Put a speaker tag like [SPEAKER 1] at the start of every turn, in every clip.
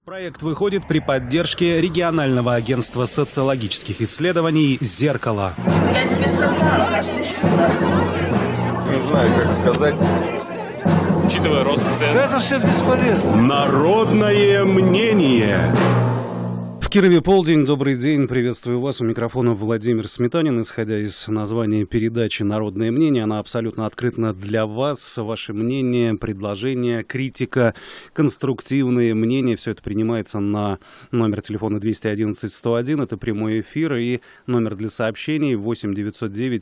[SPEAKER 1] Проект выходит при поддержке регионального агентства социологических исследований «Зеркало».
[SPEAKER 2] Я тебе сказала,
[SPEAKER 3] Не знаю, как сказать.
[SPEAKER 4] Учитывая рост цен.
[SPEAKER 5] Да это все бесполезно.
[SPEAKER 1] Народное мнение.
[SPEAKER 6] В Кирове полдень. Добрый день. Приветствую вас. У микрофона Владимир Сметанин. Исходя из названия передачи «Народное мнение», она абсолютно открыта для вас. Ваше мнение, предложения, критика, конструктивные мнения. Все это принимается на номер телефона 211 101. Это прямой эфир. И номер для сообщений 8 909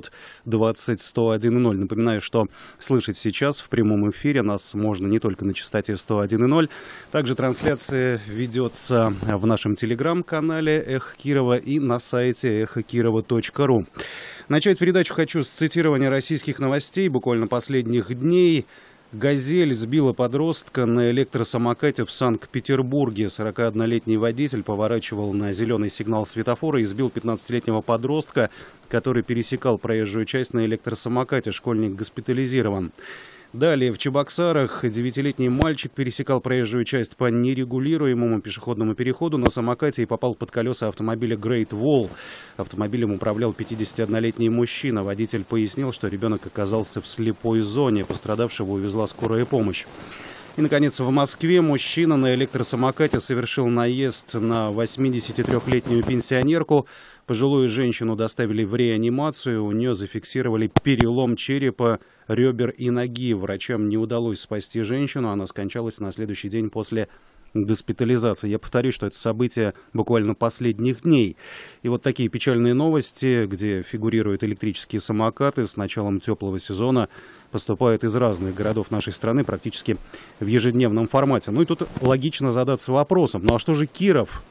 [SPEAKER 6] 720 101,0. Напоминаю, что слышать сейчас в прямом эфире нас можно не только на частоте 101,0. Также трансляция ведется в нашем телеграм-канале «Эхо Кирова» и на сайте эхокирова.ру. Начать передачу хочу с цитирования российских новостей буквально последних дней. «Газель» сбила подростка на электросамокате в Санкт-Петербурге. 41-летний водитель поворачивал на зеленый сигнал светофора и сбил 15-летнего подростка, который пересекал проезжую часть на электросамокате. Школьник госпитализирован. Далее, в Чебоксарах 9-летний мальчик пересекал проезжую часть по нерегулируемому пешеходному переходу на самокате и попал под колеса автомобиля Great Wall. Автомобилем управлял 51-летний мужчина. Водитель пояснил, что ребенок оказался в слепой зоне. Пострадавшего увезла скорая помощь. И, наконец, в Москве мужчина на электросамокате совершил наезд на 83-летнюю пенсионерку. Пожилую женщину доставили в реанимацию. У нее зафиксировали перелом черепа, ребер и ноги. Врачам не удалось спасти женщину. Она скончалась на следующий день после госпитализации. Я повторю, что это событие буквально последних дней. И вот такие печальные новости, где фигурируют электрические самокаты с началом теплого сезона, поступают из разных городов нашей страны практически в ежедневном формате. Ну и тут логично задаться вопросом, ну а что же Киров?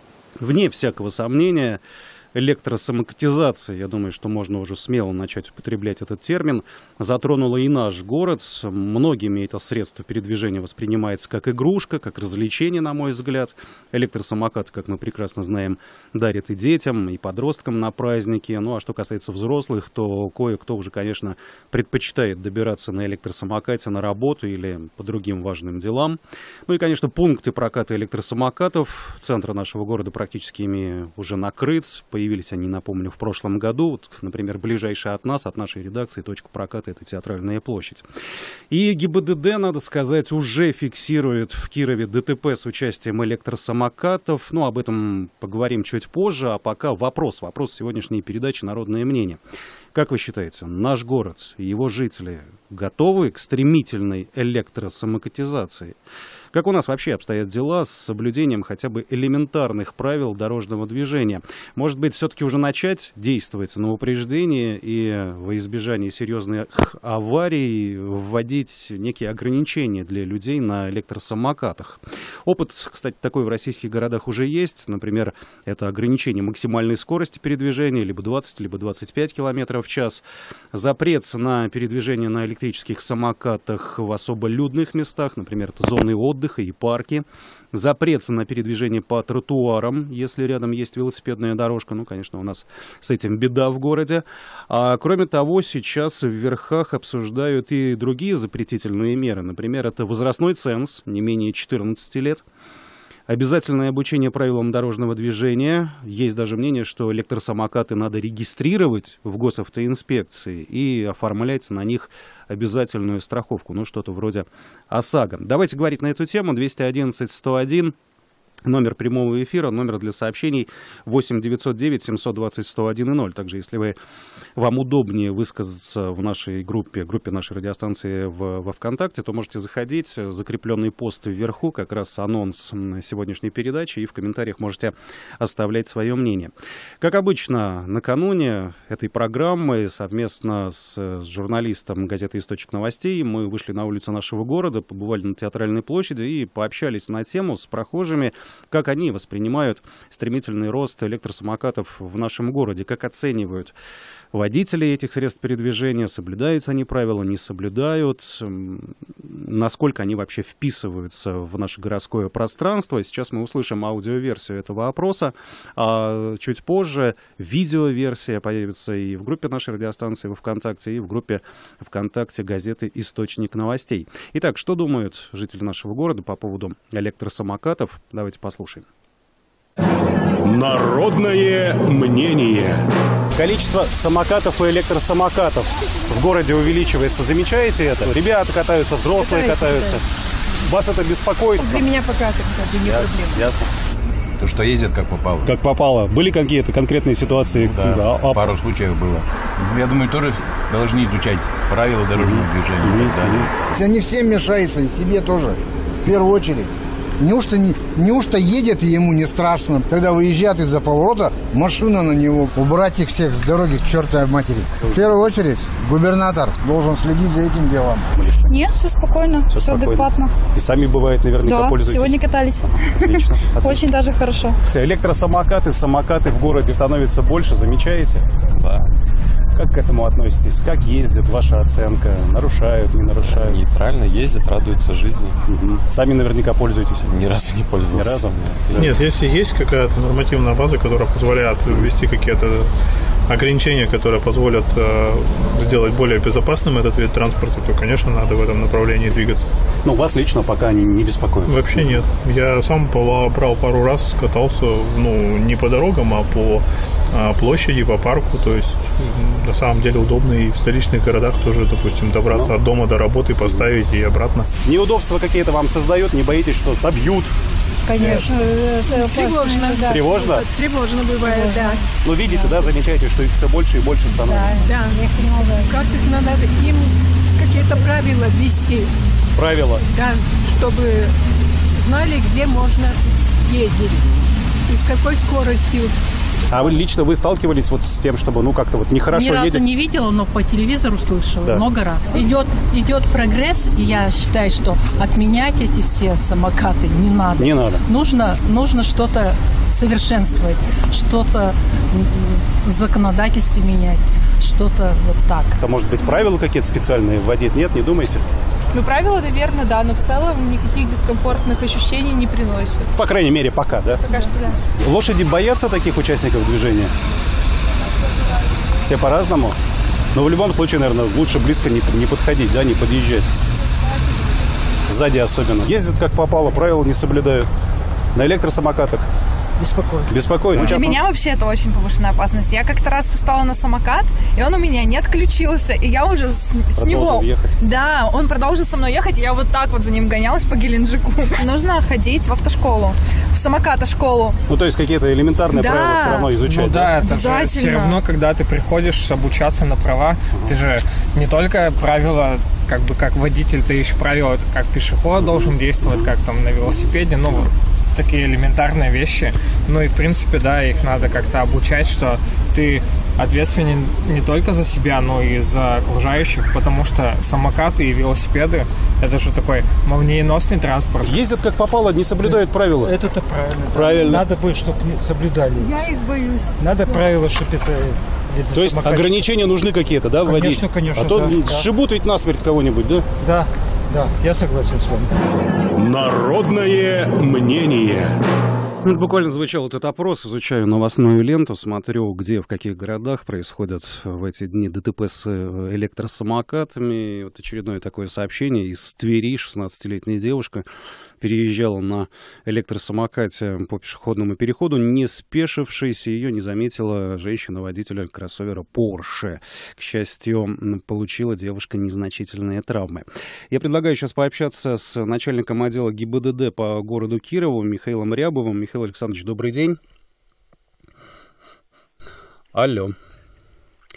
[SPEAKER 6] Вне всякого сомнения, электросамокатизация, я думаю, что можно уже смело начать употреблять этот термин, затронула и наш город. Многими это средство передвижения воспринимается как игрушка, как развлечение, на мой взгляд. Электросамокат, как мы прекрасно знаем, дарят и детям, и подросткам на праздники. Ну а что касается взрослых, то кое-кто уже, конечно, предпочитает добираться на электросамокате на работу или по другим важным делам. Ну и, конечно, пункты проката электросамокатов центра нашего города практически ими уже накрыт. Появились они, напомню, в прошлом году. Вот, например, ближайшая от нас, от нашей редакции, точка проката — это Театральная площадь. И ГИБДД, надо сказать, уже фиксирует в Кирове ДТП с участием электросамокатов. Ну, об этом поговорим чуть позже. А пока вопрос сегодняшней передачи «Народное мнение». Как вы считаете, наш город и его жители готовы к стремительной электросамокатизации? Как у нас вообще обстоят дела с соблюдением хотя бы элементарных правил дорожного движения? Может быть, все-таки уже начать действовать на упреждение и во избежание серьезных аварий вводить некие ограничения для людей на электросамокатах? Опыт, кстати, такой в российских городах уже есть. Например, это ограничение максимальной скорости передвижения, либо 20, либо 25 км в час. Запрет на передвижение на электрических самокатах в особо людных местах, например, это зоны отдыха и парки. Запрет на передвижение по тротуарам, если рядом есть велосипедная дорожка. Ну, конечно, у нас с этим беда в городе. А кроме того, сейчас в верхах обсуждают и другие запретительные меры. Например, это возрастной ценз, не менее 14 лет. Обязательное обучение правилам дорожного движения. Есть даже мнение, что электросамокаты надо регистрировать в госавтоинспекции и оформлять на них обязательную страховку. Ну, что-то вроде ОСАГО. Давайте говорить на эту тему. 211 101. Номер прямого эфира, номер для сообщений 8 909 720 101,0. Также, если вам удобнее высказаться в нашей группе нашей радиостанции во ВКонтакте, то можете заходить. Закрепленный пост вверху, как раз анонс сегодняшней передачи, и в комментариях можете оставлять свое мнение. Как обычно, накануне этой программы совместно с журналистом газеты «Источник новостей» мы вышли на улицу нашего города, побывали на Театральной площади и пообщались на тему с прохожими, Как они воспринимают стремительный рост электросамокатов в нашем городе? Как оценивают водители этих средств передвижения? Соблюдают они правила, не соблюдают? Насколько они вообще вписываются в наше городское пространство? Сейчас мы услышим аудиоверсию этого опроса. А чуть позже видеоверсия появится и в группе нашей радиостанции во ВКонтакте, и в группе ВКонтакте газеты «Источник новостей». Итак, что думают жители нашего города по поводу электросамокатов? Давайте послушаем.
[SPEAKER 1] Народное мнение. Количество самокатов и электросамокатов в городе увеличивается. Замечаете это? Ребята катаются, взрослые катаются. Вас это беспокоит?
[SPEAKER 2] Для меня пока это не проблема.
[SPEAKER 1] Ясно.
[SPEAKER 3] То, что ездят как попало.
[SPEAKER 1] Как попало. Были какие-то конкретные ситуации?
[SPEAKER 3] Да, пару случаев было. Я думаю, тоже должны изучать правила дорожного движения и так далее.
[SPEAKER 5] Они всем мешаются, и себе тоже, в первую очередь. Неужто едет и ему не страшно, когда выезжает из-за поворота, машина на него, убрать их всех с дороги к чертовой матери. В первую очередь губернатор должен следить за этим делом.
[SPEAKER 2] Нет, все спокойно, все адекватно.
[SPEAKER 1] И сами, бывает, наверняка
[SPEAKER 2] да,
[SPEAKER 1] пользуетесь?
[SPEAKER 2] Сегодня катались.
[SPEAKER 1] Отлично.
[SPEAKER 2] Очень даже хорошо.
[SPEAKER 1] Электросамокаты, самокаты в городе становится больше, замечаете?
[SPEAKER 7] Да.
[SPEAKER 1] Как к этому относитесь? Как ездят? Ваша оценка? Нарушают, не нарушают?
[SPEAKER 7] Нейтрально ездят, радуются жизни.
[SPEAKER 1] Сами наверняка пользуетесь?
[SPEAKER 7] Ни разу не пользовался.
[SPEAKER 1] Ни разу?
[SPEAKER 8] Нет, если есть какая-то нормативная база, которая позволяет ввести какие-то ограничения, которые позволят сделать более безопасным этот вид транспорта, то, конечно, надо в этом направлении двигаться.
[SPEAKER 1] Ну, вас лично пока не беспокоит?
[SPEAKER 8] Вообще нет. Я сам брал пару раз, катался, не по дорогам, а по площади, по парку. То есть, на самом деле, удобно и в столичных городах тоже, допустим, добраться от дома до работы, поставить и обратно.
[SPEAKER 1] Неудобства какие-то вам создают? Не боитесь, что собьют?
[SPEAKER 2] Конечно, это тревожно. Да.
[SPEAKER 1] Тревожно?
[SPEAKER 2] Тревожно бывает, да.
[SPEAKER 1] Ну, видите, да, замечаете, что их все больше и больше становится.
[SPEAKER 2] Да.
[SPEAKER 9] Как их надо, им какие-то правила ввести.
[SPEAKER 1] Правила?
[SPEAKER 9] Да, чтобы знали, где можно ездить и с какой скоростью.
[SPEAKER 1] А вы сталкивались вот с тем, чтобы, как-то вот нехорошо едет?
[SPEAKER 10] Ни разу не видела, но по телевизору слышала много раз. Идет прогресс, и я считаю, что отменять эти все самокаты не надо.
[SPEAKER 1] Не надо.
[SPEAKER 10] Нужно что-то совершенствовать, что-то в законодательстве менять, что-то вот так.
[SPEAKER 1] Это, может быть, правила какие-то специальные вводить? Нет, не думаете?
[SPEAKER 11] Правила, наверное, да, но в целом никаких дискомфортных ощущений не приносит.
[SPEAKER 1] По крайней мере, пока, да?
[SPEAKER 11] Пока что да.
[SPEAKER 1] Лошади боятся таких участников движения? Все по-разному? Но в любом случае, наверное, лучше близко не подходить, да, не подъезжать. Сзади особенно. Ездят как попало, правила не соблюдают. На электросамокатах. Беспокойно.
[SPEAKER 11] Для меня вообще это очень повышенная опасность. Я как-то раз встала на самокат, и он у меня не отключился, и я уже с него...
[SPEAKER 1] ехать.
[SPEAKER 11] Да, он продолжил со мной ехать, и я вот так вот за ним гонялась по Геленджику. Нужно ходить в автошколу, в самокатошколу.
[SPEAKER 1] То есть какие-то элементарные правила все равно изучать.
[SPEAKER 12] Это же все равно, когда ты приходишь обучаться на права, ты же не только правила, как водитель, ты еще правила, как пешеход должен действовать, как там на велосипеде, такие элементарные вещи. И, в принципе, да, их надо как-то обучать, что ты ответственен не только за себя, но и за окружающих, потому что самокаты и велосипеды – это же такой молниеносный транспорт.
[SPEAKER 1] Ездят как попало, не соблюдают правила.
[SPEAKER 13] Это правильно.
[SPEAKER 1] Правильно.
[SPEAKER 13] Надо бы, чтобы соблюдали.
[SPEAKER 9] Я их боюсь.
[SPEAKER 13] Надо правила, чтобы это...
[SPEAKER 1] То есть ограничения нужны какие-то, да, вводить?
[SPEAKER 13] Конечно.
[SPEAKER 1] А то сшибут ведь насмерть кого-нибудь, да?
[SPEAKER 13] Да, я согласен с вами.
[SPEAKER 1] Народное мнение.
[SPEAKER 6] Буквально звучал этот опрос, изучаю новостную ленту, смотрю, где, в каких городах происходят в эти дни ДТП с электросамокатами. Вот очередное такое сообщение из Твери. 16-летняя девушка переезжала на электросамокате по пешеходному переходу, не спешившись, ее не заметила женщина-водителя кроссовера Porsche. К счастью, получила девушка незначительные травмы. Я предлагаю сейчас пообщаться с начальником отдела ГИБДД по городу Кирову Михаилом Рябовым. Михаил Александрович, добрый день. Алло.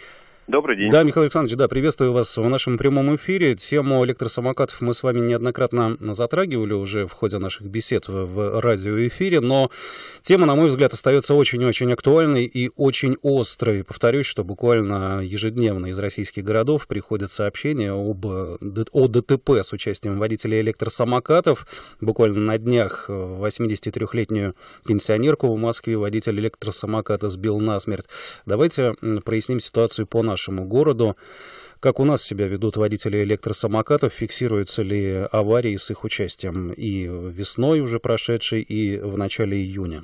[SPEAKER 14] Добрый день.
[SPEAKER 6] Да, Михаил Александрович, да, приветствую вас в нашем прямом эфире. Тему электросамокатов мы с вами неоднократно затрагивали уже в ходе наших бесед в радиоэфире, но тема, на мой взгляд, остается очень-очень актуальной и очень острой. Повторюсь, что буквально ежедневно из российских городов приходят сообщения о ДТП с участием водителей электросамокатов. Буквально на днях 83-летнюю пенсионерку в Москве водитель электросамоката сбил насмерть. Давайте проясним ситуацию по нашему городу. Как у нас себя ведут водители электросамокатов? Фиксируются ли аварии с их участием и весной уже прошедшей, и в начале июня?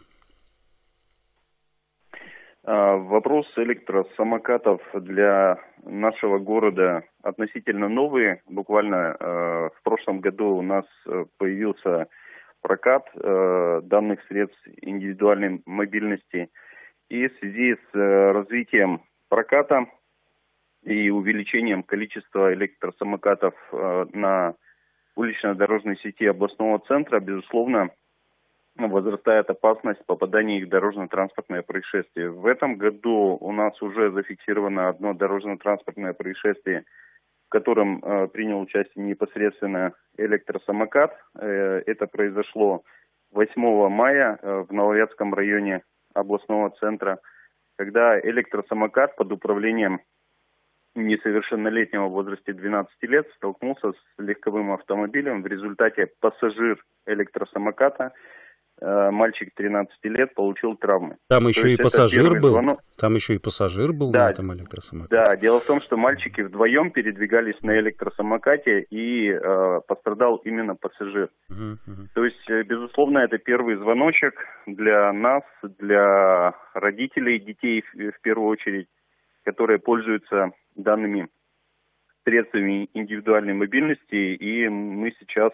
[SPEAKER 14] Вопрос электросамокатов для нашего города относительно новый. Буквально в прошлом году у нас появился прокат данных средств индивидуальной мобильности. И в связи с развитием проката и увеличением количества электросамокатов на улично-дорожной сети областного центра, безусловно, возрастает опасность попадания их в дорожно-транспортное происшествие. В этом году у нас уже зафиксировано одно дорожно-транспортное происшествие, в котором принял участие непосредственно электросамокат. Это произошло 8 мая в Нововятском районе областного центра, когда электросамокат под управлением несовершеннолетнего в возрасте 12 лет столкнулся с легковым автомобилем. В результате пассажир электросамоката, мальчик 13 лет, получил травмы.
[SPEAKER 6] Там еще и пассажир был? Там еще и пассажир был на этом электросамокате?
[SPEAKER 14] Да, дело в том, что мальчики вдвоем передвигались на электросамокате, и пострадал именно пассажир. То есть, безусловно, это первый звоночек для нас, для родителей детей в первую очередь, которые пользуются данными средствами индивидуальной мобильности, и мы сейчас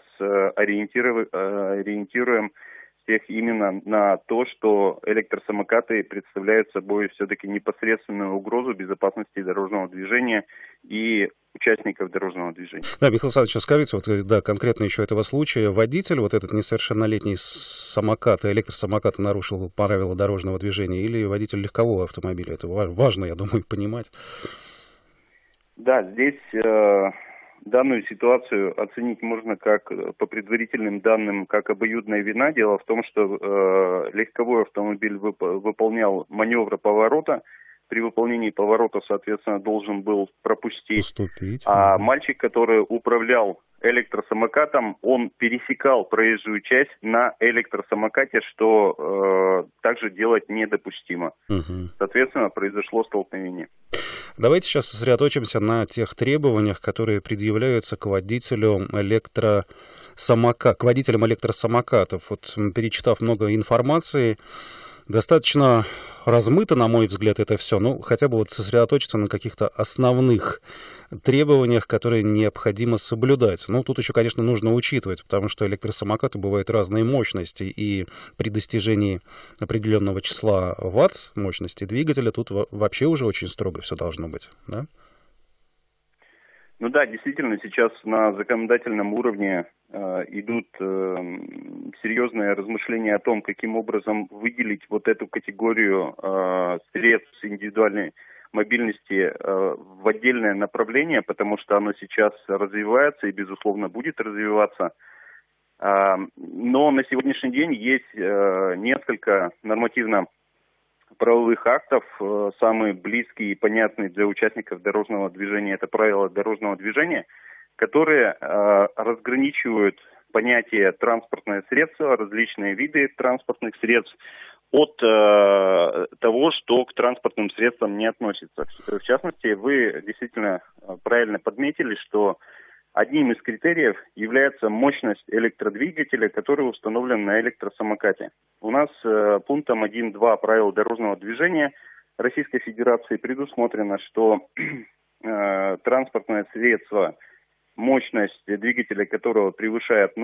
[SPEAKER 14] ориентируем всех именно на то, что электросамокаты представляют собой все-таки непосредственную угрозу безопасности дорожного движения и участников дорожного движения.
[SPEAKER 6] Да, Михаил Александрович, скажите, вот, да, конкретно еще этого случая. Водитель, вот этот несовершеннолетний самокат, электросамоката нарушил правила дорожного движения, или водитель легкового автомобиля? Это важно, я думаю, понимать.
[SPEAKER 14] Да, здесь данную ситуацию оценить можно как по предварительным данным, как обоюдная вина. Дело в том, что легковой автомобиль выполнял маневр поворота. При выполнении поворота, соответственно, должен был уступить. А мальчик, который управлял электросамокатом, он пересекал проезжую часть на электросамокате, что также делать недопустимо. Соответственно, произошло столкновение.
[SPEAKER 6] Давайте сейчас сосредоточимся на тех требованиях, которые предъявляются к водителям электросамокатов. Вот, перечитав много информации, достаточно размыто, на мой взгляд, это все. Ну, хотя бы вот сосредоточиться на каких-то основных требованиях, которые необходимо соблюдать. Ну, тут еще, конечно, нужно учитывать, потому что электросамокаты бывают разной мощности, и при достижении определенного числа ватт мощности двигателя тут вообще уже очень строго все должно быть, да?
[SPEAKER 14] Ну да, действительно, сейчас на законодательном уровне идут серьезные размышления о том, каким образом выделить вот эту категорию средств индивидуальной мобильности в отдельное направление, потому что оно сейчас развивается и, безусловно, будет развиваться. Но на сегодняшний день есть несколько нормативно-правовых актов. Самый близкий и понятный для участников дорожного движения — это правила дорожного движения, которые разграничивают понятие транспортное средство, различные виды транспортных средств от того, что к транспортным средствам не относится. В частности, вы действительно правильно подметили, что одним из критериев является мощность электродвигателя, который установлен на электросамокате. У нас пунктом 1.2 правил дорожного движения Российской Федерации предусмотрено, что транспортное средство, мощность двигателя которого превышает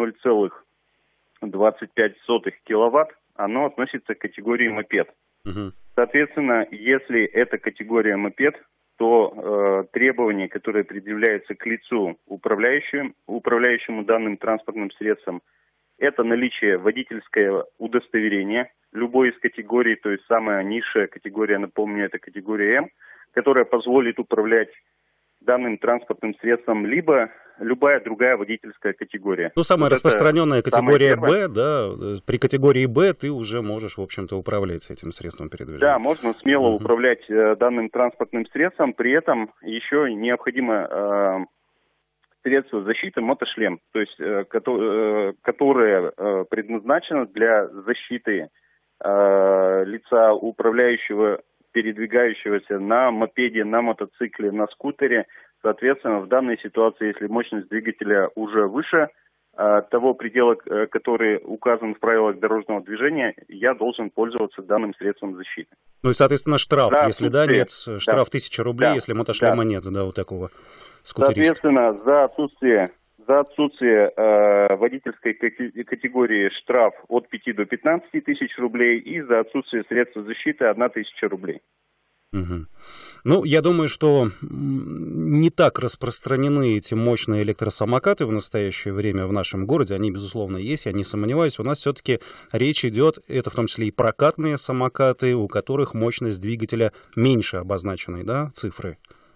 [SPEAKER 14] 0,25 киловатт, оно относится к категории мопед. Соответственно, если это категория мопед, то требования, которые предъявляются к лицу, управляющему данным транспортным средством, это наличие водительского удостоверения любой из категорий, то есть самая низшая категория, напомню, это категория М, которая позволит управлять данным транспортным средством, либо любая другая водительская категория.
[SPEAKER 6] Ну, самая
[SPEAKER 14] вот
[SPEAKER 6] распространенная категория «Б», да, при категории «Б» ты уже можешь, в общем-то, управлять этим средством передвижения.
[SPEAKER 14] Да, можно смело управлять данным транспортным средством, при этом еще необходимо средство защиты мотошлем, то есть которое предназначено для защиты лица, управляющего, передвигающегося на мопеде, на мотоцикле, на скутере. Соответственно, в данной ситуации, если мощность двигателя уже выше того предела, который указан в правилах дорожного движения, я должен пользоваться данным средством защиты.
[SPEAKER 6] Ну и, соответственно, штраф, если нет, штраф 1000 рублей,
[SPEAKER 14] да,
[SPEAKER 6] если мотошлема нет, да, вот такого скутериста.
[SPEAKER 14] Соответственно, за отсутствие водительской категории штраф от 5 до 15 тысяч рублей и за отсутствие средства защиты 1000 рублей.
[SPEAKER 6] Угу. Ну, я думаю, что не так распространены эти мощные электросамокаты в настоящее время в нашем городе. Они, безусловно, есть, я не сомневаюсь. У нас все-таки речь идет, это в том числе и прокатные самокаты, у которых мощность двигателя меньше обозначенной, да, цифры.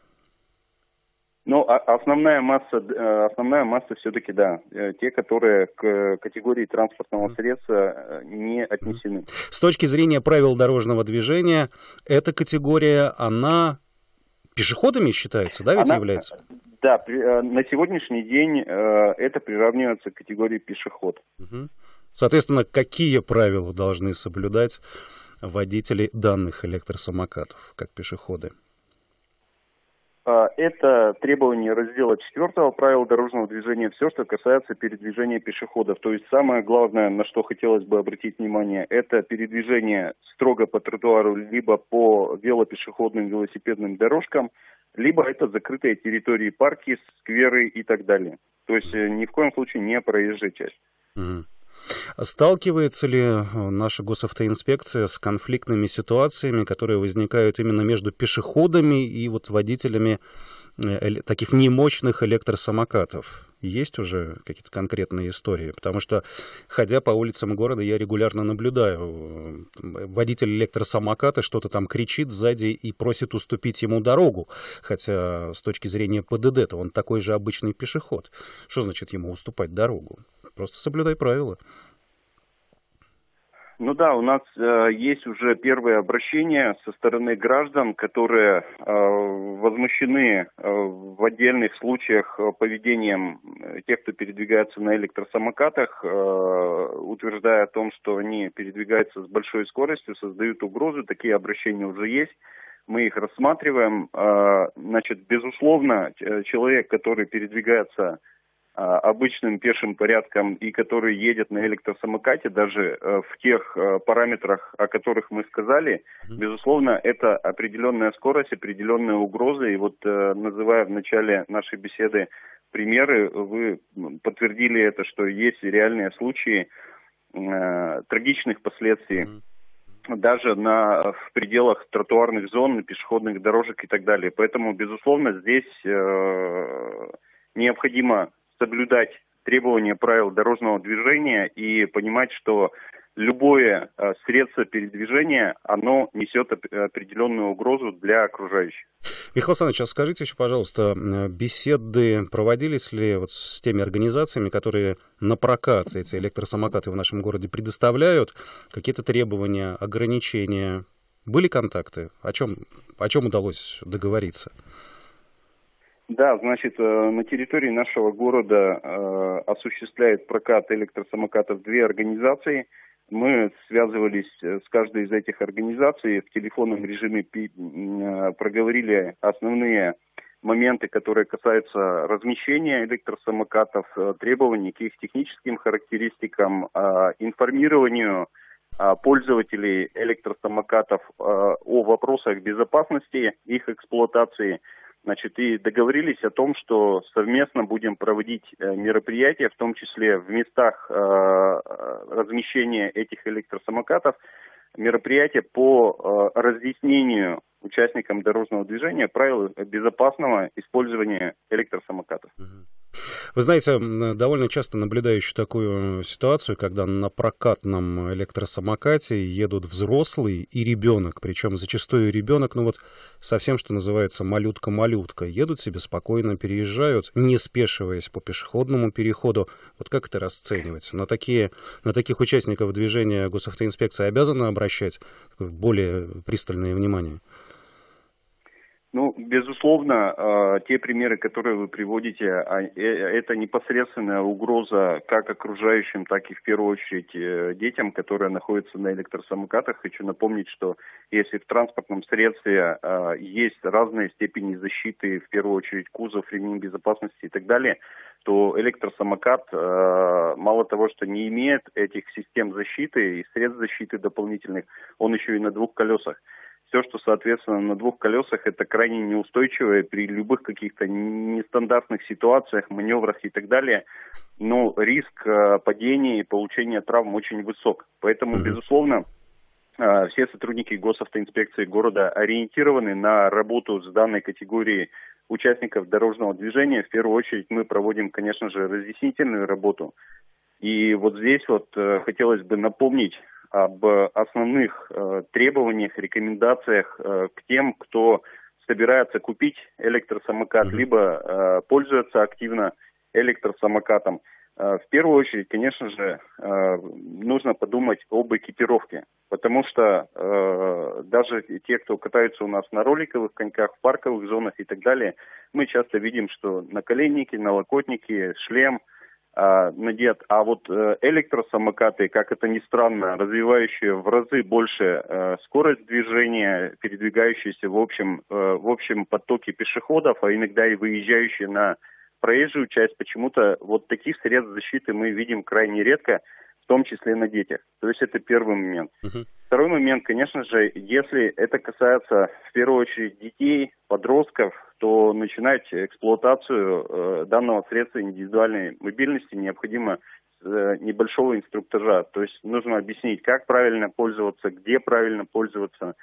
[SPEAKER 14] Ну, основная масса все-таки, да, те, которые к категории транспортного средства не отнесены.
[SPEAKER 6] С точки зрения правил дорожного движения, эта категория, она пешеходами считается, да, ведь является?
[SPEAKER 14] Да, на сегодняшний день это приравнивается к категории пешеход.
[SPEAKER 6] Соответственно, какие правила должны соблюдать водители данных электросамокатов, как пешеходы?
[SPEAKER 14] Это требование раздела 4 правил дорожного движения, все, что касается передвижения пешеходов. То есть самое главное, на что хотелось бы обратить внимание, это передвижение строго по тротуару, либо по велопешеходным, велосипедным дорожкам, либо это закрытые территории, парки, скверы и так далее. То есть ни в коем случае не проезжая часть.
[SPEAKER 6] Сталкивается ли наша госавтоинспекция с конфликтными ситуациями, которые возникают именно между пешеходами и вот водителями таких немощных электросамокатов? Есть уже какие-то конкретные истории? Потому что, ходя по улицам города, я регулярно наблюдаю. Водитель электросамоката что-то там кричит сзади и просит уступить ему дорогу. Хотя с точки зрения ПДД-то он такой же обычный пешеход. Что значит ему уступать дорогу? Просто соблюдай правила.
[SPEAKER 14] Ну да, у нас есть уже первые обращения со стороны граждан, которые возмущены в отдельных случаях поведением тех, кто передвигается на электросамокатах, утверждая о том, что они передвигаются с большой скоростью, создают угрозу. Такие обращения уже есть. Мы их рассматриваем. Значит, безусловно, человек, который передвигается обычным пешим порядком и который едет на электросамокате, даже в тех параметрах, о которых мы сказали, безусловно, это определенная скорость, определенные угрозы. И вот, называя в начале нашей беседы примеры, вы подтвердили это, что есть реальные случаи трагичных последствий даже в пределах тротуарных зон, пешеходных дорожек и так далее. Поэтому, безусловно, здесь необходимо соблюдать требования правил дорожного движения и понимать, что любое средство передвижения, оно несет определенную угрозу для окружающих.
[SPEAKER 6] Михаил Александрович, а скажите еще, пожалуйста, беседы проводились ли вот с теми организациями, которые на прокат эти электросамокаты в нашем городе предоставляют, какие-то требования, ограничения? Были контакты? О чем удалось договориться?
[SPEAKER 14] Да, значит, на территории нашего города осуществляет прокат электросамокатов 2 организации. Мы связывались с каждой из этих организаций, в телефонном режиме проговорили основные моменты, которые касаются размещения электросамокатов, требований к их техническим характеристикам, информированию пользователей электросамокатов о вопросах безопасности их эксплуатации. Значит, и договорились о том, что совместно будем проводить мероприятия, в том числе в местах размещения этих электросамокатов, мероприятия по разъяснению участникам дорожного движения правил безопасного использования электросамокатов.
[SPEAKER 6] Вы знаете, довольно часто наблюдаю еще такую ситуацию, когда на прокатном электросамокате едут взрослый и ребенок, причем зачастую ребенок, ну вот совсем, что называется, малютка-малютка, едут себе спокойно, переезжают, не спешиваясь по пешеходному переходу. Вот как это расценивать? На таких участников движения госавтоинспекция обязана обращать более пристальное внимание?
[SPEAKER 14] Ну, безусловно, те примеры, которые вы приводите, это непосредственная угроза как окружающим, так и в первую очередь детям, которые находятся на электросамокатах. Хочу напомнить, что если в транспортном средстве есть разные степени защиты, в первую очередь кузов, ремень безопасности и так далее, то электросамокат мало того, что не имеет этих систем защиты и средств защиты дополнительных, он еще и на двух колесах. Все, что, соответственно, на двух колесах, это крайне неустойчивое при любых каких-то нестандартных ситуациях, маневрах и так далее. Но риск падения и получения травм очень высок. Поэтому, безусловно, все сотрудники госавтоинспекции города ориентированы на работу с данной категорией участников дорожного движения. В первую очередь мы проводим, конечно же, разъяснительную работу. И вот здесь вот хотелось бы напомнить об основных требованиях, рекомендациях к тем, кто собирается купить электросамокат, либо пользуется активно электросамокатом. В первую очередь, конечно же, нужно подумать об экипировке, потому что даже те, кто катаются у нас на роликовых коньках, в парковых зонах и так далее, мы часто видим, что наколенники, налокотники, шлем надет, а вот электросамокаты, как это ни странно, развивающие в разы больше скорость движения, передвигающиеся в общем потоке пешеходов, а иногда и выезжающие на проезжую часть, почему-то вот таких средств защиты мы видим крайне редко, в том числе на детях. То есть это первый момент. Второй момент, конечно же, если это касается в первую очередь детей, подростков, то начинать эксплуатацию данного средства индивидуальной мобильности необходимо с небольшого инструктажа. То есть нужно объяснить, как правильно пользоваться, где правильно пользоваться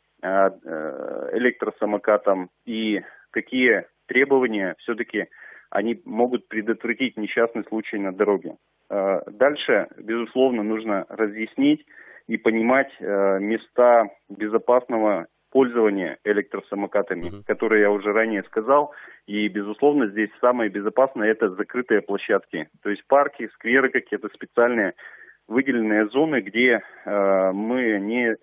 [SPEAKER 14] электросамокатом и какие требования все-таки они могут предотвратить несчастный случай на дороге. Дальше, безусловно, нужно разъяснить и понимать места безопасного пользования электросамокатами, которые я уже ранее сказал. И, безусловно, здесь самое безопасное – это закрытые площадки. То есть парки, скверы какие-то специальные выделенные зоны, где мы, не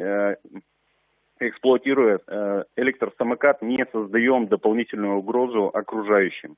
[SPEAKER 14] эксплуатируя электросамокат, не создаем дополнительную угрозу окружающим.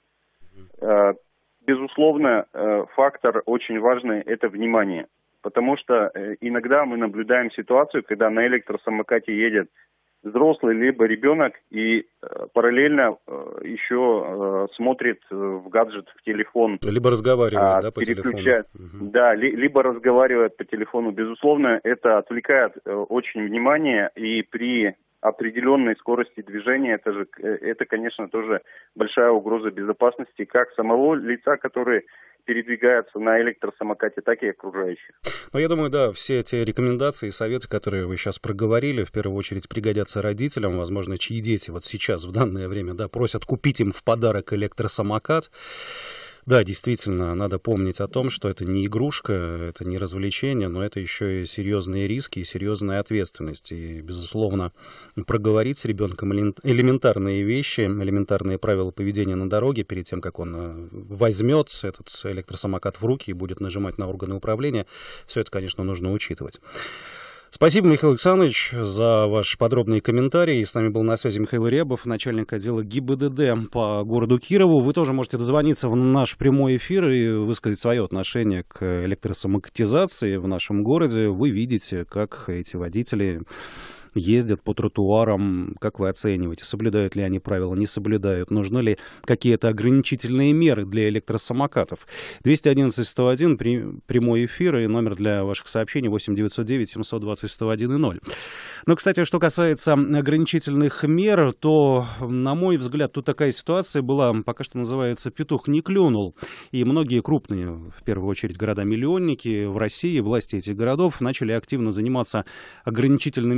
[SPEAKER 14] Безусловно, фактор очень важный – это внимание, потому что иногда мы наблюдаем ситуацию, когда на электросамокате едет взрослый либо ребенок и параллельно еще смотрит в гаджет, в телефон.
[SPEAKER 6] Либо разговаривает, по телефону.
[SPEAKER 14] Да, либо разговаривает по телефону. Безусловно, это отвлекает очень внимание, и при определенной скорости движения, это, конечно, тоже большая угроза безопасности как самого лица, который передвигается на электросамокате, так и окружающих.
[SPEAKER 6] Ну, я думаю, да, все эти рекомендации и советы, которые вы сейчас проговорили, в первую очередь пригодятся родителям, возможно, чьи дети вот сейчас, в данное время, да, просят купить им в подарок электросамокат. Да, действительно, надо помнить о том, что это не игрушка, это не развлечение, но это еще и серьезные риски и серьезная ответственность. И, безусловно, проговорить с ребенком элементарные вещи, элементарные правила поведения на дороге перед тем, как он возьмет этот электросамокат в руки и будет нажимать на органы управления, все это, конечно, нужно учитывать. Спасибо, Михаил Александрович, за ваш подробный комментарий. С нами был на связи Михаил Рябов, начальник отдела ГИБДД по городу Кирову. Вы тоже можете дозвониться в наш прямой эфир и высказать свое отношение к электросамокатизации в нашем городе. Вы видите, как эти водители ездят по тротуарам, как вы оцениваете, соблюдают ли они правила, не соблюдают, нужны ли какие-то ограничительные меры для электросамокатов. 211-101, прямой эфир и номер для ваших сообщений 8-909-720-101-0. Но, кстати, что касается ограничительных мер, то, на мой взгляд, тут такая ситуация была, пока что называется, петух не клюнул. И многие крупные, в первую очередь, города-миллионники в России, власти этих городов начали активно заниматься ограничительными мерами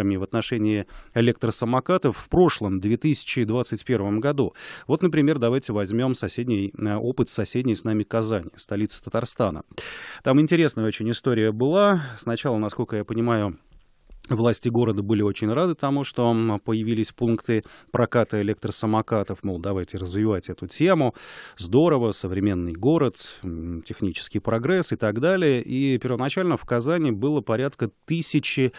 [SPEAKER 6] мерами в отношении электросамокатов в прошлом, 2021 году. Вот, например, давайте возьмем опыт соседней с нами Казани, столицы Татарстана. Там интересная очень история была. Сначала, насколько я понимаю, власти города были очень рады тому, что появились пункты проката электросамокатов. Мол, давайте развивать эту тему. Здорово, современный город, технический прогресс и так далее. И первоначально в Казани было порядка тысячи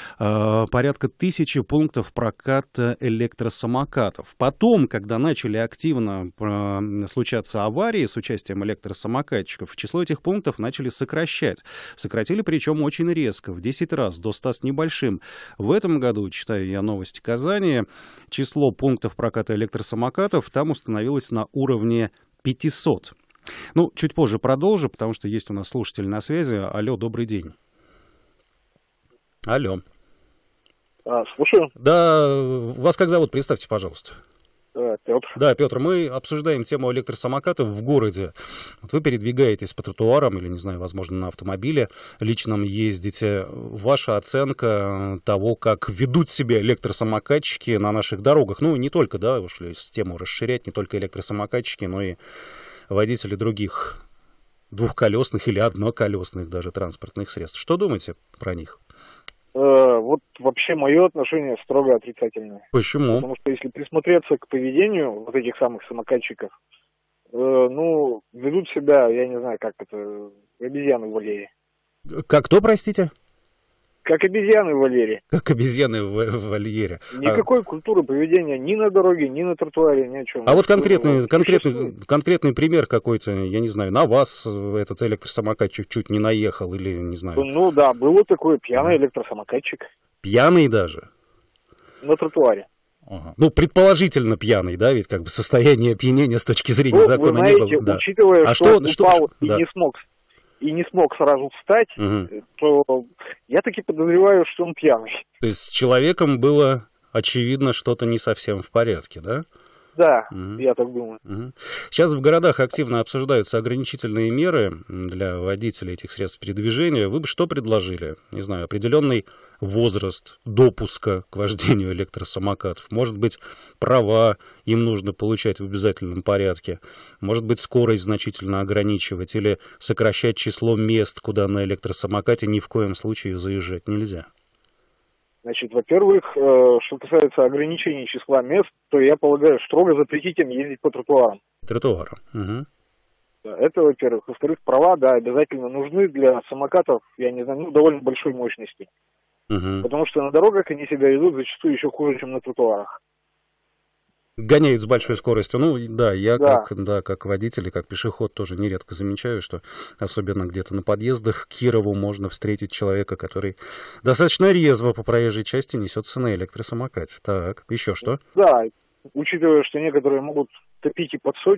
[SPEAKER 6] пунктов проката электросамокатов. Потом, когда начали активно случаться аварии с участием электросамокатчиков, число этих пунктов начали сокращать. Сократили причем очень резко, в 10 раз, до 100 с небольшим. В этом году, читаю я новости Казани, число пунктов проката электросамокатов там установилось на уровне 500. Ну, чуть позже продолжу, потому что есть у нас слушатель на связи. Алло, добрый день. Алло.
[SPEAKER 15] Слушаю.
[SPEAKER 6] Да, вас как зовут? Представьте, пожалуйста.
[SPEAKER 15] Петр.
[SPEAKER 6] Да, Петр, мы обсуждаем тему электросамокатов в городе. Вот вы передвигаетесь по тротуарам или, не знаю, возможно, на автомобиле личном ездите. Ваша оценка того, как ведут себя электросамокатчики на наших дорогах. Ну, не только, да, ушли тему расширять, не только электросамокатчики, но и водители других двухколесных или одноколесных даже транспортных средств. Что думаете про них?
[SPEAKER 15] Вот вообще мое отношение строго отрицательное.
[SPEAKER 6] Почему?
[SPEAKER 15] Потому что если присмотреться к поведению вот этих самых самокатчиков, ведут себя, я не знаю, как это, обезьяны в вольере.
[SPEAKER 6] Как кто, простите?
[SPEAKER 15] Как обезьяны в вольере.
[SPEAKER 6] Как обезьяны в вольере.
[SPEAKER 15] Никакой культуры поведения ни на дороге, ни на тротуаре, ни о чем.
[SPEAKER 6] А вот конкретный пример какой-то, я не знаю, на вас этот электросамокатчик чуть не наехал или, не знаю.
[SPEAKER 15] Ну да, было такое, пьяный электросамокатчик.
[SPEAKER 6] Пьяный даже?
[SPEAKER 15] На тротуаре.
[SPEAKER 6] Ага. Ну, предположительно пьяный, да, ведь как бы состояние опьянения с точки зрения закона
[SPEAKER 15] вы знаете,
[SPEAKER 6] не было. Да.
[SPEAKER 15] Учитывая, что он упал
[SPEAKER 6] да.
[SPEAKER 15] и не смог сразу встать, то я таки подозреваю, что он пьяный.
[SPEAKER 6] То есть с человеком было, очевидно, что-то не совсем в порядке, да?
[SPEAKER 15] Да, я так думаю.
[SPEAKER 6] Сейчас в городах активно обсуждаются ограничительные меры для водителей этих средств передвижения. Вы бы что предложили? Не знаю, определенный возраст допуска к вождению электросамокатов. Может быть, права им нужно получать в обязательном порядке. Может быть, скорость значительно ограничивать или сокращать число мест, куда на электросамокате ни в коем случае заезжать нельзя.
[SPEAKER 15] Значит, во-первых, что касается ограничений числа мест, то я полагаю, строго запретить им ездить по тротуарам.
[SPEAKER 6] Тротуарам. Угу.
[SPEAKER 15] Да, это, во-первых. Во-вторых, права, да, обязательно нужны для самокатов, я не знаю, довольно большой мощности.
[SPEAKER 6] Угу.
[SPEAKER 15] Потому что на дорогах они себя ведут зачастую еще хуже, чем на тротуарах.
[SPEAKER 6] Гоняют с большой скоростью. Ну, да, я как водитель и как пешеход тоже нередко замечаю, что особенно где-то на подъездах к Кирову можно встретить человека, который достаточно резво по проезжей части несется на электросамокате. Так, еще что?
[SPEAKER 15] Да, учитывая, что некоторые могут топить и под 100.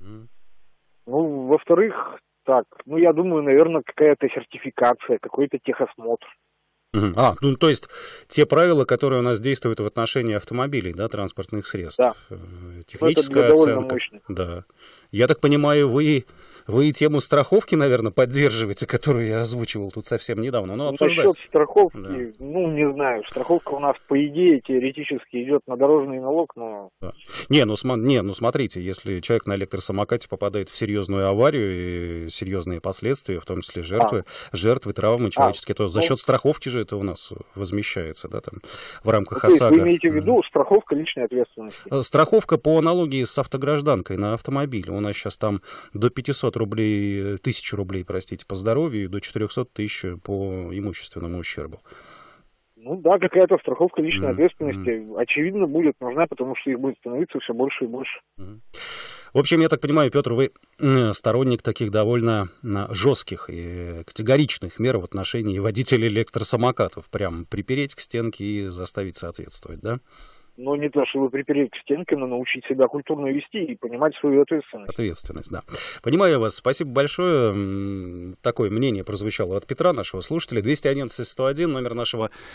[SPEAKER 15] Ну, во-вторых, я думаю, наверное, какая-то сертификация, какой-то техосмотр.
[SPEAKER 6] Ну, то есть те правила, которые у нас действуют в отношении автомобилей, да, транспортных средств.
[SPEAKER 15] Да.
[SPEAKER 6] Техническая оценка. Да. Я так понимаю, вы тему страховки, наверное, поддерживаете, которую я озвучивал тут совсем недавно.
[SPEAKER 15] Насчет страховки, не знаю. Страховка у нас, по идее, теоретически идет на дорожный налог, но...
[SPEAKER 6] Да. Смотрите, если человек на электросамокате попадает в серьезную аварию и серьезные последствия, в том числе жертвы, травмы человеческие, то за счет страховки же это у нас возмещается, да, там, в рамках ОСАГО.
[SPEAKER 15] Вы имеете в виду страховка личной ответственности?
[SPEAKER 6] Страховка по аналогии с автогражданкой на автомобиль. У нас сейчас там до 500 рублей, 1000 рублей, простите, по здоровью и до 400 тысяч по имущественному ущербу.
[SPEAKER 15] Ну да, какая-то страховка личной ответственности, очевидно, будет нужна, потому что их будет становиться все больше и больше.
[SPEAKER 6] В общем, я так понимаю, Петр, вы сторонник таких довольно жестких и категоричных мер в отношении водителей электросамокатов. Прям припереть к стенке и заставить соответствовать, да?
[SPEAKER 15] Ну, не то, чтобы припереть к стенке, но научить себя культурно вести и понимать свою ответственность.
[SPEAKER 6] Ответственность, да. Понимаю вас. Спасибо большое. Такое мнение прозвучало от Петра, нашего слушателя. 211-101, номер нашего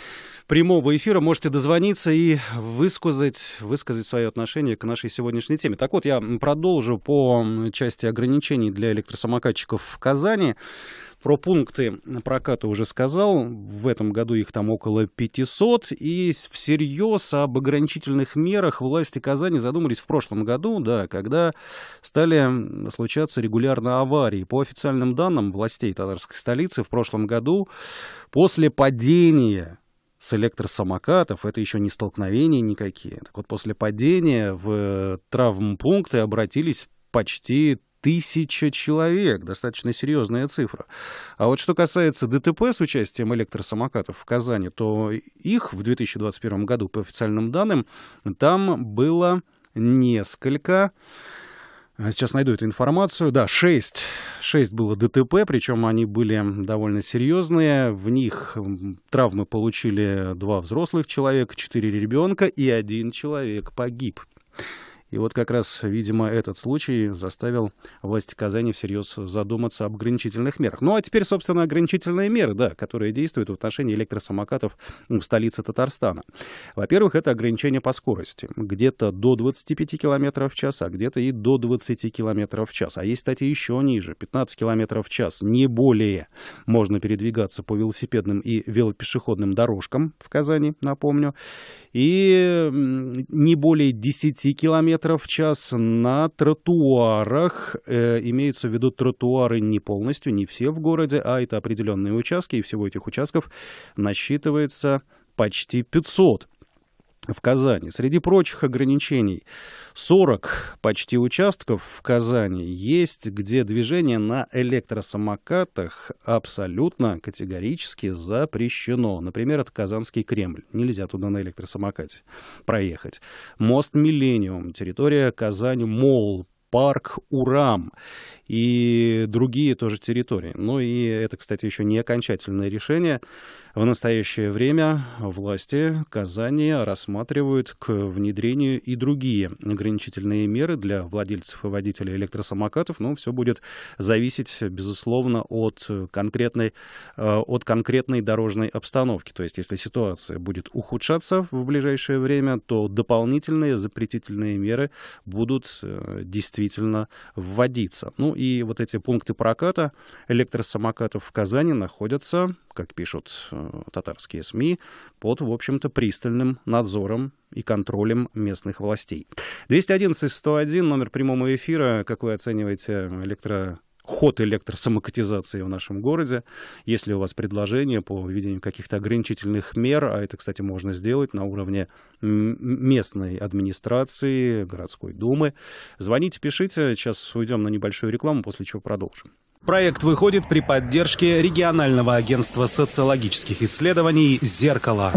[SPEAKER 6] прямого эфира можете дозвониться и высказать свое отношение к нашей сегодняшней теме. Так вот, я продолжу по части ограничений для электросамокатчиков в Казани. Про пункты проката уже сказал. В этом году их там около 500. И всерьез об ограничительных мерах власти Казани задумались в прошлом году, да, когда стали случаться регулярно аварии. По официальным данным властей татарской столицы в прошлом году после падения с электросамокатов, это еще не столкновения никакие. Так вот, после падения в травмпункты обратились почти 1000 человек. Достаточно серьезная цифра. А вот что касается ДТП с участием электросамокатов в Казани, то их в 2021 году, по официальным данным, там было несколько. Сейчас найду эту информацию. Да, 6 было ДТП, причем они были довольно серьезные. В них травмы получили 2 взрослых человека, 4 ребенка и 1 человек погиб. И вот как раз, видимо, этот случай заставил власти Казани всерьез задуматься об ограничительных мерах. Ну, а теперь, собственно, ограничительные меры, да, которые действуют в отношении электросамокатов в столице Татарстана. Во-первых, это ограничение по скорости. Где-то до 25 км в час, а где-то и до 20 км в час. А есть, кстати, еще ниже, 15 км в час. Не более можно передвигаться по велосипедным и велопешеходным дорожкам в Казани, напомню. И не более 10 км в час на тротуарах. Имеются в виду тротуары не полностью, не все в городе, а это определенные участки, и всего этих участков насчитывается почти 500 в Казани. Среди прочих ограничений 40 почти участков в Казани есть, где движение на электросамокатах абсолютно категорически запрещено. Например, это Казанский Кремль. Нельзя туда на электросамокате проехать. Мост Миллениум, территория Казань-Молл, парк Урам и другие тоже территории. Ну и это, кстати, еще не окончательное решение. В настоящее время власти Казани рассматривают к внедрению и другие ограничительные меры для владельцев и водителей электросамокатов. Но все будет зависеть, безусловно, от конкретной дорожной обстановки. То есть, если ситуация будет ухудшаться в ближайшее время, то дополнительные запретительные меры будут действительно вводиться. Ну и вот эти пункты проката электросамокатов в Казани находятся, как пишут татарские СМИ, под, в общем-то, пристальным надзором и контролем местных властей. 211-101, номер прямого эфира. Как вы оцениваете ход электросамокатизации в нашем городе? Есть ли у вас предложения по введению каких-то ограничительных мер? А это, кстати, можно сделать на уровне местной администрации, городской думы. Звоните, пишите. Сейчас уйдем на небольшую рекламу, после чего продолжим. Проект выходит при поддержке регионального агентства социологических исследований «Зеркало».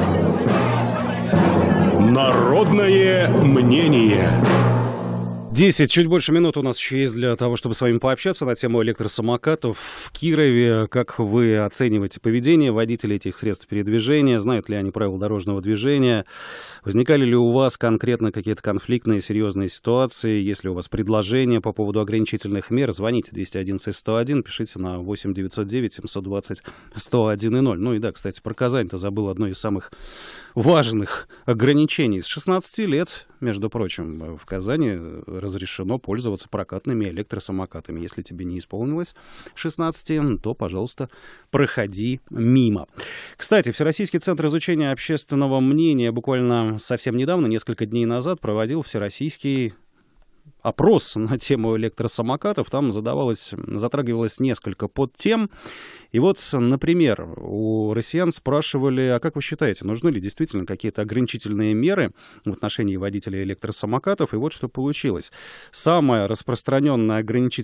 [SPEAKER 16] Народное мнение.
[SPEAKER 6] 10, чуть больше минут у нас еще есть для того, чтобы с вами пообщаться на тему электросамокатов в Кирове. Как вы оцениваете поведение водителей этих средств передвижения? Знают ли они правила дорожного движения? Возникали ли у вас конкретно какие-то конфликтные, серьезные ситуации? Есть ли у вас предложения по поводу ограничительных мер? Звоните 211-101, пишите на 8-909-720-101-0. Ну и да, кстати, про Казань-то забыл одно из самых важных ограничений. С 16 лет, между прочим, в Казани разрешено пользоваться прокатными электросамокатами. Если тебе не исполнилось 16, то, пожалуйста, проходи мимо. Кстати, Всероссийский центр изучения общественного мнения буквально совсем недавно, несколько дней назад, проводил всероссийский опрос на тему электросамокатов. Там затрагивалось несколько подтем. И вот, например, у россиян спрашивали, а как вы считаете, нужны ли действительно какие-то ограничительные меры в отношении водителей электросамокатов? И вот что получилось. Самая распространенная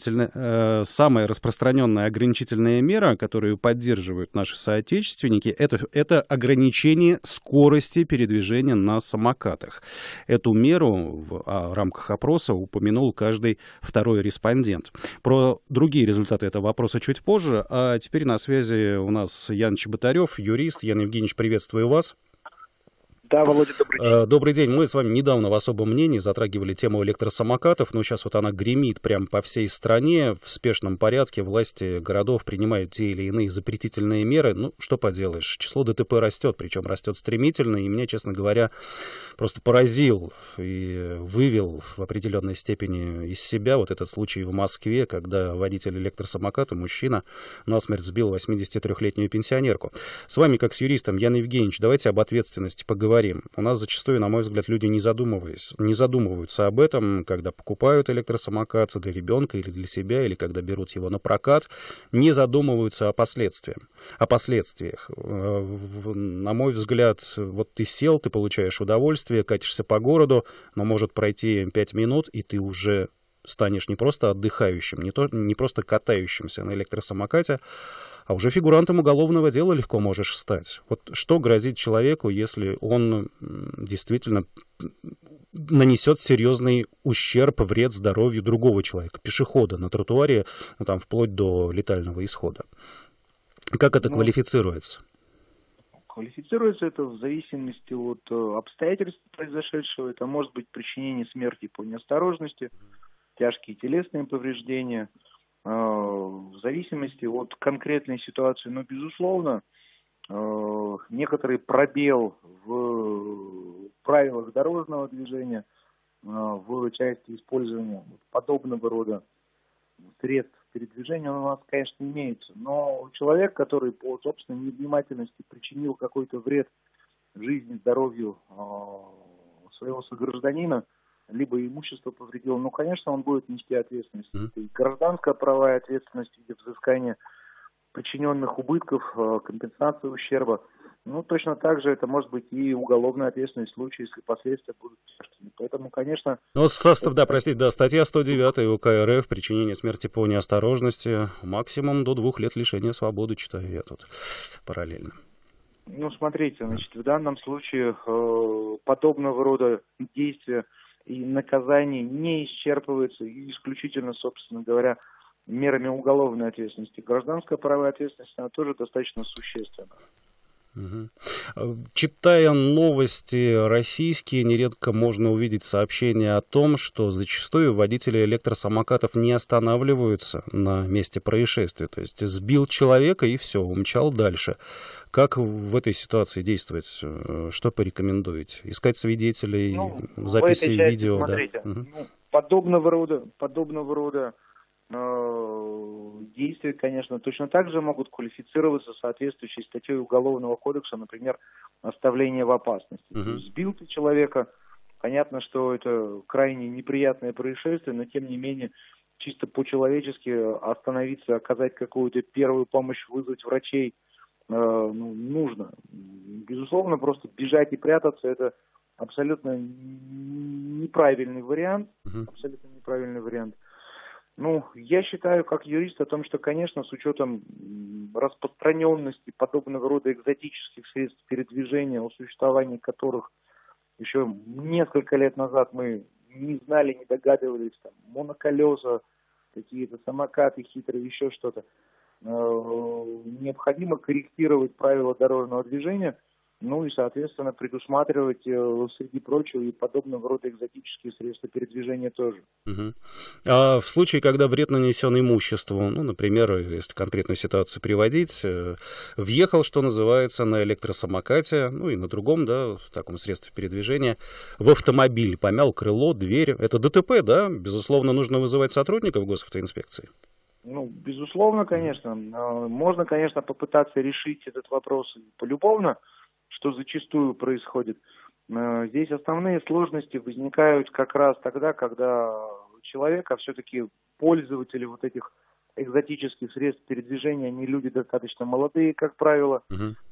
[SPEAKER 6] ограничительная мера, которую поддерживают наши соотечественники, это ограничение скорости передвижения на самокатах. Эту меру в рамках опроса упомянул каждый второй респондент. Про другие результаты этого вопроса чуть позже, а теперь на связи у нас Ян Чеботарев, юрист. Ян Евгеньевич, приветствую вас.
[SPEAKER 15] Да, Володя, добрый день.
[SPEAKER 6] Добрый день. Мы с вами недавно в особом мнении затрагивали тему электросамокатов, но сейчас вот она гремит прямо по всей стране. В спешном порядке власти городов принимают те или иные запретительные меры. Ну, что поделаешь, число ДТП растет, причем растет стремительно, и меня, честно говоря, просто поразил и вывел в определенной степени из себя вот этот случай в Москве, когда водитель электросамоката, мужчина, насмерть сбил 83-летнюю пенсионерку. С вами, как с юристом, Ян Евгеньевич, давайте об ответственности поговорим. У нас зачастую, на мой взгляд, люди не задумываются об этом, когда покупают электросамокат для ребенка или для себя, или когда берут его на прокат, не задумываются о последствиях. На мой взгляд, вот ты сел, ты получаешь удовольствие, катишься по городу, но может пройти 5 минут, и ты уже станешь не просто отдыхающим, не просто катающимся на электросамокате, а уже фигурантом уголовного дела легко можешь стать. Вот что грозит человеку, если он действительно нанесет серьезный ущерб, вред здоровью другого человека, пешехода на тротуаре, ну, там, вплоть до летального исхода? Как это квалифицируется?
[SPEAKER 15] Квалифицируется это в зависимости от обстоятельств произошедшего. Это может быть причинение смерти по неосторожности, тяжкие телесные повреждения, в зависимости от конкретной ситуации. Но, безусловно, некоторый пробел в правилах дорожного движения, в части использования подобного рода средств передвижения у нас, конечно, имеется. Но человек, который по собственной невнимательности причинил какой-то вред жизни, здоровью своего согражданина, либо имущество повредил, ну, конечно, он будет нести ответственность. Это и гражданская правовая ответственность в виде взыскания причиненных убытков, компенсации ущерба. Ну, точно так же это может быть и уголовная ответственность в случае, если последствия будут тяжкими. Поэтому, конечно...
[SPEAKER 6] Ну, статья 109 УК РФ, причинение смерти по неосторожности, максимум до 2 лет лишения свободы, читаю я тут параллельно.
[SPEAKER 15] Ну, смотрите, значит, в данном случае подобного рода действия и наказание не исчерпывается исключительно, собственно говоря, мерами уголовной ответственности. Гражданская правовая ответственность, она тоже достаточно существенна.
[SPEAKER 6] Читая новости российские, нередко можно увидеть сообщения о том, что зачастую водители электросамокатов не останавливаются на месте происшествия. То есть сбил человека и все, умчал дальше. Как в этой ситуации действовать? Что порекомендуете? Искать свидетелей, записи видео?
[SPEAKER 15] Смотрите, подобного рода действия, конечно, точно так же могут квалифицироваться соответствующей статьей Уголовного кодекса, например, оставление в опасности. Сбил ты человека, понятно, что это крайне неприятное происшествие, но тем не менее чисто по-человечески остановиться, оказать какую-то первую помощь, вызвать врачей нужно. Безусловно, просто бежать и прятаться — это абсолютно неправильный вариант. Абсолютно неправильный вариант. Ну, я считаю, как юрист, о том, что, конечно, с учетом распространенности подобного рода экзотических средств передвижения, о существовании которых еще несколько лет назад мы не знали, не догадывались, там, моноколеса, какие-то самокаты хитрые, еще что-то, необходимо корректировать правила дорожного движения, ну и, соответственно, предусматривать, среди прочего, и подобного рода экзотические средства передвижения тоже.
[SPEAKER 6] А в случае, когда вред нанесен имуществу, ну, например, если конкретную ситуацию приводить, въехал, что называется, на электросамокате, ну и на другом, да, в таком средстве передвижения, в автомобиль, помял крыло, дверь, это ДТП, да? Безусловно, нужно вызывать сотрудников госавтоинспекции.
[SPEAKER 15] Ну, безусловно, конечно. Можно, конечно, попытаться решить этот вопрос полюбовно, что зачастую происходит. Здесь основные сложности возникают как раз тогда, когда человек, а все-таки пользователи вот этих экзотических средств передвижения, они люди достаточно молодые, как правило,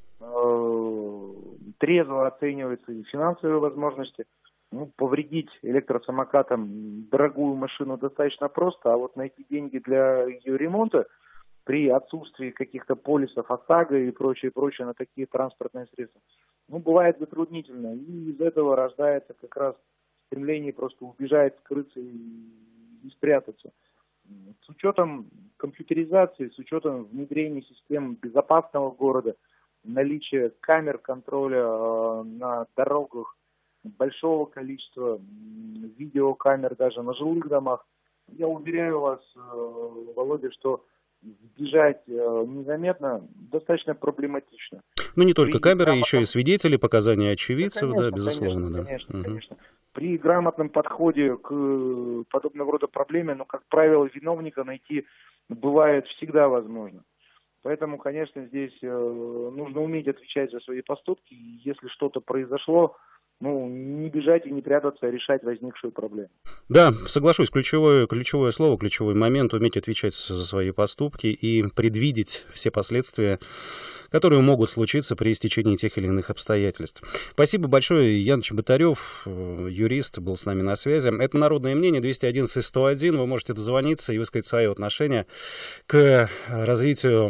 [SPEAKER 15] трезво оцениваются и финансовые возможности. Ну, повредить электросамокатом дорогую машину достаточно просто, а вот найти деньги для ее ремонта при отсутствии каких-то полисов ОСАГО и прочее на такие транспортные средства, ну, бывает затруднительно. И из этого рождается как раз стремление просто убежать, скрыться и спрятаться. С учетом компьютеризации, с учетом внедрения систем безопасного города, наличие камер контроля на дорогах, большого количества видеокамер даже на жилых домах. Я уверяю вас, Володя, что сбежать незаметно достаточно проблематично.
[SPEAKER 6] Ну, не только камеры, еще и свидетели, показания очевидцев, да, конечно, безусловно.
[SPEAKER 15] Конечно, конечно. При грамотном подходе к подобного рода проблеме, как правило, виновника найти бывает всегда возможно. Поэтому, конечно, здесь нужно уметь отвечать за свои поступки. И если что-то произошло, не бежать и не прятаться, а решать возникшую проблему.
[SPEAKER 6] Да, соглашусь, ключевое слово, ключевой момент — уметь отвечать за свои поступки и предвидеть все последствия, которые могут случиться при истечении тех или иных обстоятельств. Спасибо большое. Ян Чеботарев, юрист, был с нами на связи. Это «Народное мнение», 211-101. Вы можете дозвониться и высказать свое отношение к развитию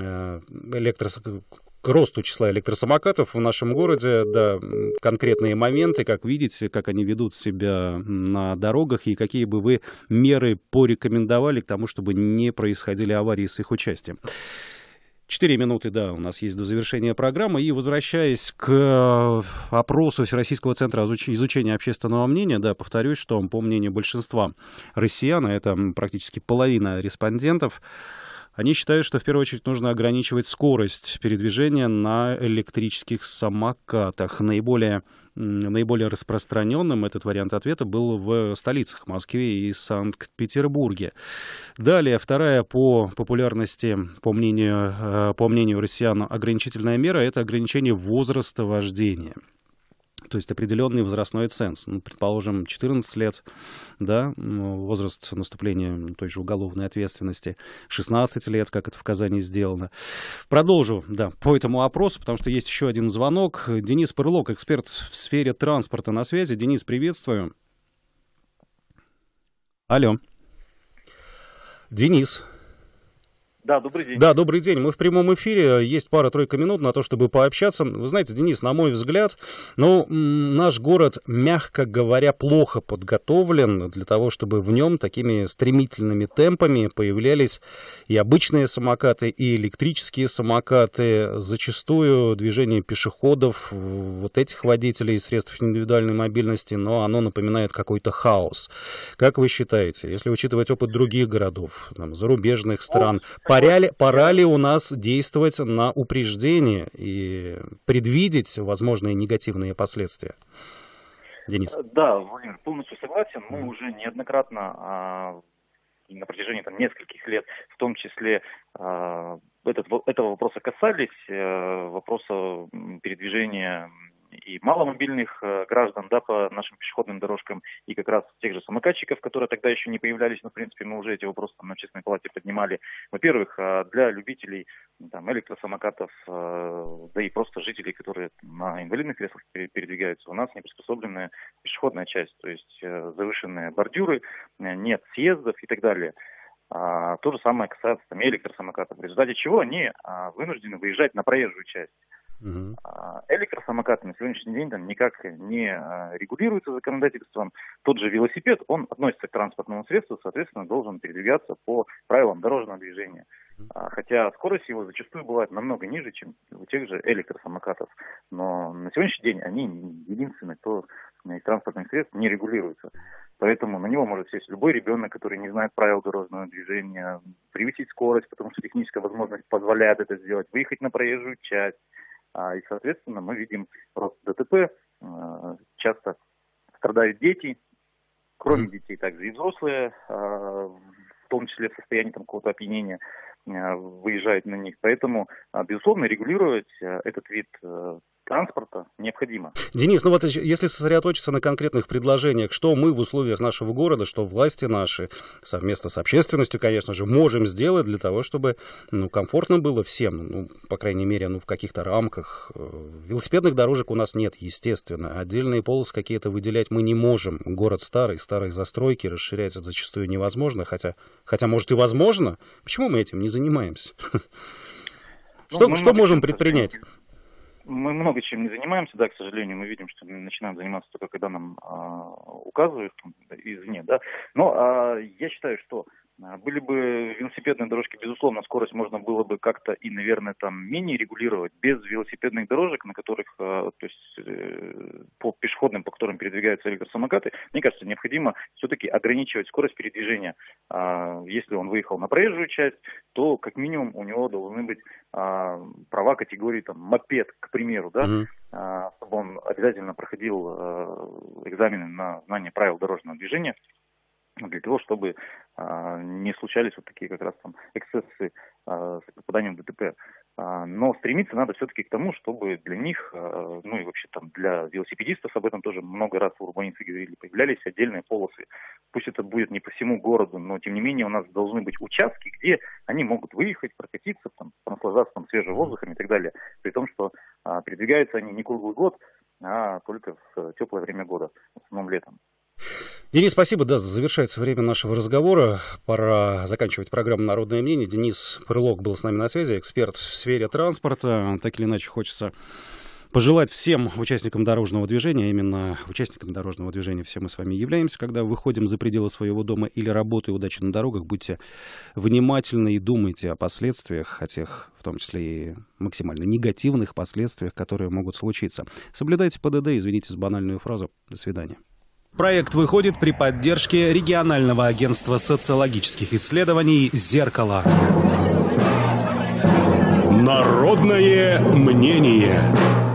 [SPEAKER 6] к росту числа электросамокатов в нашем городе, да, конкретные моменты, как видите, как они ведут себя на дорогах, и какие бы вы меры порекомендовали к тому, чтобы не происходили аварии с их участием. 4 минуты, да, у нас есть до завершения программы. И возвращаясь к опросу Всероссийского центра изучения общественного мнения, да, повторюсь, что по мнению большинства россиян, это практически половина респондентов, они считают, что в первую очередь нужно ограничивать скорость передвижения на электрических самокатах. Наиболее распространенным этот вариант ответа был в столицах Москве и Санкт-Петербурге. Далее, вторая по популярности, по мнению россиян, ограничительная мера — это ограничение возраста вождения. То есть определенный возрастной ценз. Предположим, 14 лет, да, возраст наступления той же уголовной ответственности, 16 лет, как это в Казани сделано. Продолжу, да, по этому опросу, потому что есть еще один звонок. Денис Пырлок, эксперт в сфере транспорта, на связи. Денис, приветствую. Алло. Денис.
[SPEAKER 17] Да, добрый день.
[SPEAKER 6] Да, добрый день. Мы в прямом эфире. Есть пара-тройка минут на то, чтобы пообщаться. Вы знаете, Денис, на мой взгляд, наш город, мягко говоря, плохо подготовлен для того, чтобы в нем такими стремительными темпами появлялись и обычные самокаты, и электрические самокаты. Зачастую движение пешеходов, вот этих водителей средств индивидуальной мобильности, но оно напоминает какой-то хаос. Как вы считаете, если учитывать опыт других городов, зарубежных стран, пора ли у нас действовать на упреждение и предвидеть возможные негативные последствия? Денис.
[SPEAKER 17] Да, Владимир, полностью согласен. Мы уже неоднократно на протяжении нескольких лет, в том числе этого вопроса касались, вопроса передвижения и маломобильных граждан, да, по нашим пешеходным дорожкам, и как раз тех же самокатчиков, которые тогда еще не появлялись, но, в принципе, мы уже эти вопросы на Общественной палате поднимали. Во-первых, для любителей электросамокатов, да и просто жителей, которые на инвалидных креслах передвигаются, у нас не приспособленная пешеходная часть, то есть завышенные бордюры, нет съездов и так далее. То же самое касается электросамокатов, в результате чего они вынуждены выезжать на проезжую часть. Электросамокаты на сегодняшний день никак не регулируются законодательством. Тот же велосипед, он относится к транспортному средству, соответственно, должен передвигаться по правилам дорожного движения. Хотя скорость его зачастую бывает намного ниже, чем у тех же электросамокатов. Но на сегодняшний день они единственные, кто из транспортных средств не регулируется. Поэтому на него может сесть любой ребенок, который не знает правил дорожного движения, превысить скорость, потому что техническая возможность позволяет это сделать, выехать на проезжую часть. И, соответственно, мы видим рост ДТП. Часто страдают дети, кроме детей, также и взрослые, в том числе в состоянии какого-то опьянения, выезжают на них. Поэтому, безусловно, регулировать этот вид транспорта необходимо.
[SPEAKER 6] Денис, если сосредоточиться на конкретных предложениях, что мы в условиях нашего города, что власти наши, совместно с общественностью, конечно же, можем сделать для того, чтобы комфортно было всем, по крайней мере, в каких-то рамках. Велосипедных дорожек у нас нет, естественно. Отдельные полосы какие-то выделять мы не можем. Город старой застройки, расширяется зачастую невозможно, хотя может и возможно. Почему мы этим не занимаемся? Что можем предпринять?
[SPEAKER 17] Мы много чем не занимаемся, да, к сожалению, мы видим, что мы начинаем заниматься только когда нам указывают извне, да. Но я считаю, что Были бы велосипедные дорожки, безусловно, скорость можно было бы как-то и, наверное, там менее регулировать. Без велосипедных дорожек, на которых, то есть по пешеходным, по которым передвигаются электросамокаты, мне кажется, необходимо все-таки ограничивать скорость передвижения. Если он выехал на проезжую часть, то как минимум у него должны быть права категории там мопед, к примеру, да, чтобы он обязательно проходил экзамены на знание правил дорожного движения, для того, чтобы не случались вот такие как раз там эксцессы с попаданием в ДТП. Но стремиться надо все-таки к тому, чтобы для них, ну и вообще там для велосипедистов, об этом тоже много раз в урбанице говорили, появлялись отдельные полосы. Пусть это будет не по всему городу, но тем не менее у нас должны быть участки, где они могут выехать, прокатиться, там, наслаждаться там свежим воздухом и так далее. При том, что передвигаются они не круглый год, а только в теплое время года, в основном летом.
[SPEAKER 6] Денис, спасибо. Да, завершается время нашего разговора. Пора заканчивать программу «Народное мнение». Денис Прылог был с нами на связи, эксперт в сфере транспорта. Так или иначе, хочется пожелать всем участникам дорожного движения, именно участникам дорожного движения все мы с вами являемся, когда выходим за пределы своего дома или работы, удачи на дорогах, будьте внимательны и думайте о последствиях, о тех, в том числе и максимально негативных последствиях, которые могут случиться. Соблюдайте ПДД, извините за банальную фразу. До свидания. Проект выходит при поддержке регионального агентства социологических исследований «Зеркало».
[SPEAKER 16] Народное мнение.